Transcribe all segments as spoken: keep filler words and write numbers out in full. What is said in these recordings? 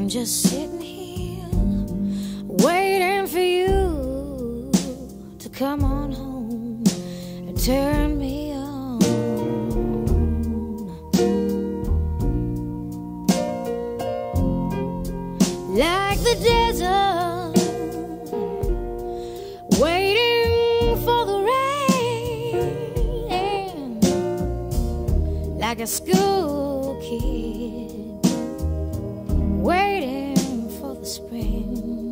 I'm just sitting here waiting for you to come on home and turn me on. Like the desert, waiting for the rain, like a school kid waiting for the spring.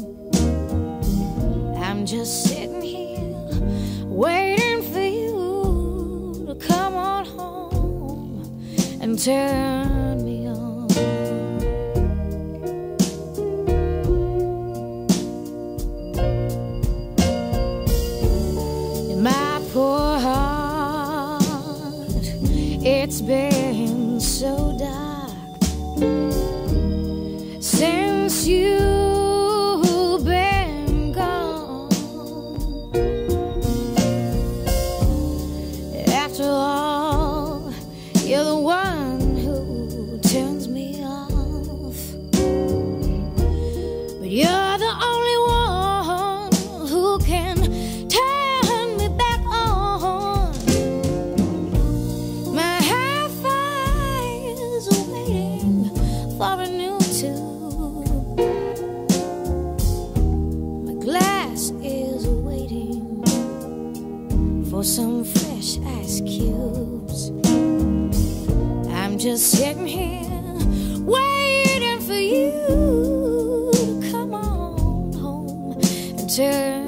I'm just sitting here waiting for you to come on home and turn me on. My poor heart, it's been so dark since you've been gone. After all, you're the one who turns me off, but you're the only one who can turn me back on. My hi-fi is waiting for a new tune. My glass is waiting for some fresh ice cubes. I'm just sitting here waiting for you to come on home and turn